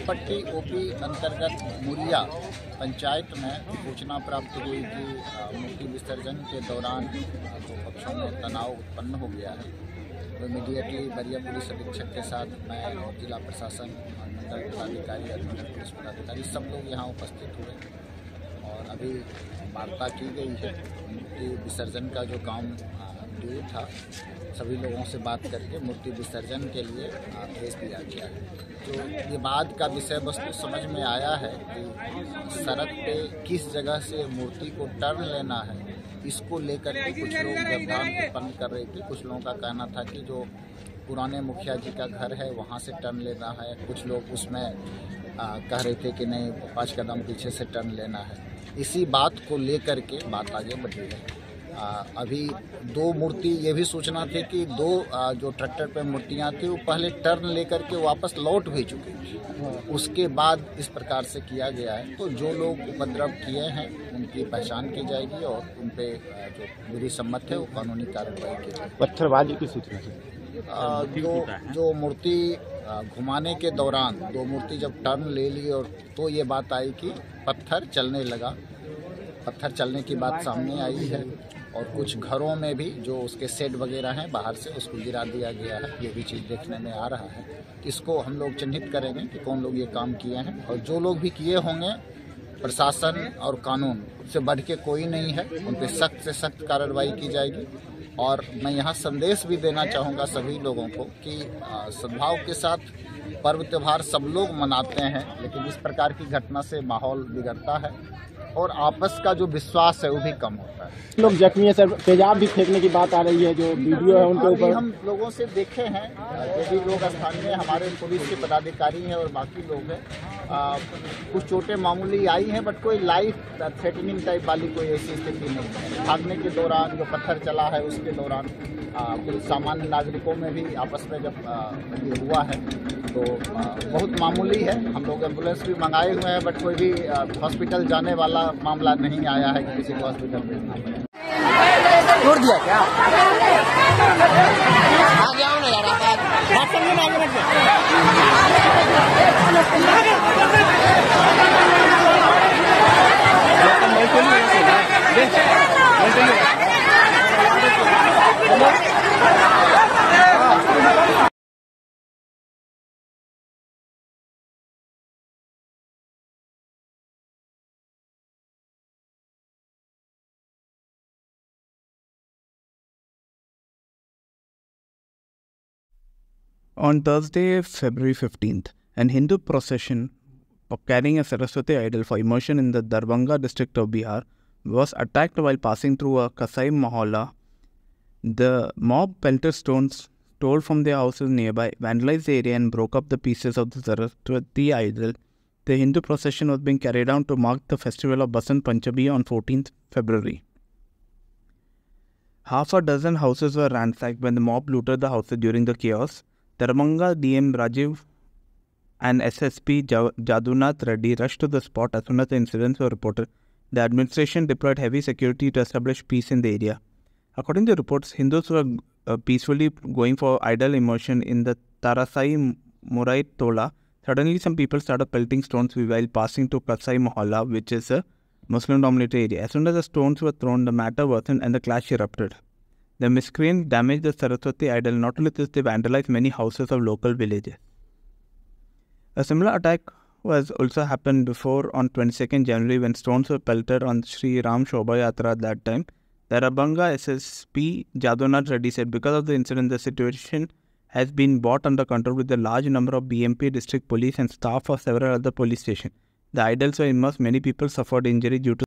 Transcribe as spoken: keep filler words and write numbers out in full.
पट्टी ओपी अंतर्गत मुरिया पंचायत में सूचना प्राप्त हुई कि मूर्ति विसर्जन के दौरान दो पक्षों में तनाव उत्पन्न हो गया है। तो इमीडिएटली बरिया पुलिस अधीक्षक के साथ मैं और जिला प्रशासन मंडल पदाधिकारी और पुलिस पदाधिकारी सब लोग यहाँ उपस्थित हुए और अभी वार्ता की गई है। मूर्ति विसर्जन का जो काम ड्यू था सभी लोगों से बात करके मूर्ति विसर्जन के लिए भेज दिया गया है। तो ये बात का विषय वस्तु समझ में आया है कि सड़क पे किस जगह से मूर्ति को टर्न लेना है, इसको लेकर के कुछ लोग व्यवधान उत्पन्न कर रहे थे। कुछ लोगों का कहना था कि जो पुराने मुखिया जी का घर है वहाँ से टर्न लेना है, कुछ लोग उसमें आ, कह रहे थे कि नहीं पाँच कदम पीछे से टर्न लेना है। इसी बात को लेकर के बात आगे बढ़ी है। आ, अभी दो मूर्ति ये भी सूचना थी कि दो आ, जो ट्रैक्टर पे मूर्तियाँ थी वो पहले टर्न लेकर के वापस लौट भी चुकी थी। उसके बाद इस प्रकार से किया गया है। तो जो लोग उपद्रव किए हैं उनकी पहचान की जाएगी और उन पे जो विधि सम्मत है वो कानूनी कार्रवाई की जाएगी। पत्थरबाजी की सूचना जो जो मूर्ति घुमाने के दौरान दो मूर्ति जब टर्न ले ली और तो ये बात आई कि पत्थर चलने लगा, पत्थर चलने की बात सामने आई है। और कुछ घरों में भी जो उसके शेड वगैरह हैं बाहर से उसको गिरा दिया गया है। ये भी चीज़ देखने में आ रहा है। इसको हम लोग चिन्हित करेंगे कि कौन लोग ये काम किए हैं और जो लोग भी किए होंगे प्रशासन और कानून से बढ़ के कोई नहीं है, उन पर सख्त से सख्त कार्रवाई की जाएगी। और मैं यहाँ संदेश भी देना चाहूँगा सभी लोगों को कि सद्भाव के साथ पर्व त्यौहार सब लोग मनाते हैं, लेकिन इस प्रकार की घटना से माहौल बिगड़ता है और आपस का जो विश्वास है वो भी कम होता है। लोग जख्मी है सर, तेजाब भी फेंकने की बात आ रही है, जो वीडियो है उनके ऊपर हम लोगों से देखे हैं। ये भी लोग स्थानीय हमारे पुलिस के पदाधिकारी हैं और बाकी लोग हैं। आ, कुछ चोटें मामूली आई हैं, बट कोई लाइफ थ्रेटनिंग टाइप वाली कोई ऐसी स्थिति नहीं है। भागने के दौरान जो पत्थर चला है उसके दौरान कुछ सामान्य नागरिकों में भी आपस में जब आ, ये हुआ है तो आ, बहुत मामूली है। हम लोग एम्बुलेंस भी मंगाए हुए हैं, बट कोई भी हॉस्पिटल जाने वाला मामला नहीं आया है कि किसी को हॉस्पिटल भेजना पड़े। छोड़ दिया क्या? आ गया हूँ ना यार, बात समझे ना, आगे बढ़ On Thursday, February fifteenth, an Hindu procession carrying a Saraswati idol for immersion in the Darbhanga district of Bihar was attacked while passing through a Kasai mohalla. The mob pelted stones, stole from their houses nearby, vandalized the area and broke up the pieces of the Saraswati idol. The Hindu procession was being carried out to mark the festival of Basant Panchami on fourteenth February. Half a dozen houses were ransacked when the mob looted the houses during the chaos. Darbhanga D M Rajiv and S S P Jadunath Reddy rushed to the spot as soon as the incidents were reported. The administration deployed heavy security to establish peace in the area. According to reports, Hindus were uh, peacefully going for idol immersion in the Tarasai Murai Tola. Suddenly, some people started pelting stones while passing to Kasai Mohalla, which is a Muslim-dominated area. As soon as the stones were thrown, the matter worsened and the clash erupted. The miscreants damaged the Saraswati idol. Not only this, they vandalized many houses of local villages. A similar attack was also happened before on twenty-second January when stones were pelted on Sri Ram Shobha Yatra at that time. The Darbhanga S S P Jadunath Reddy said because of the incident, the situation has been brought under control with a large number of B M P district police and staff of several other police stations. The idols were immersed. Many people suffered injury due to